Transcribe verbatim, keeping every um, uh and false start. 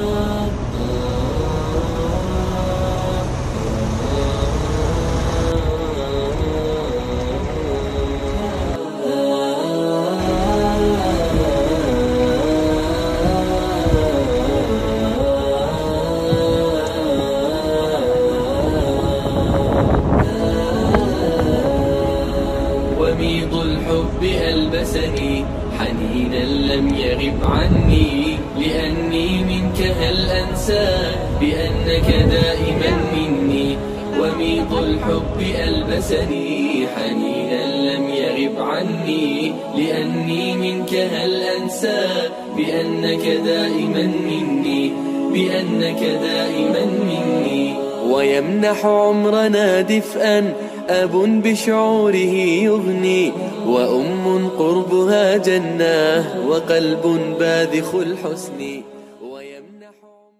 وميض الحب ألبسني حنينا لم يغب عني، لأني منك هل أنسى بأنك دائما مني. وميض الحب ألبسني حنينا لم يغب عني، لأني منك هل أنسى بأنك دائما مني، بأنك دائما مني. ويمنح عمرنا دفئا أب بشعوره يغني، وأم قربها جنة، وقلب باذخ الحسن. ويمنح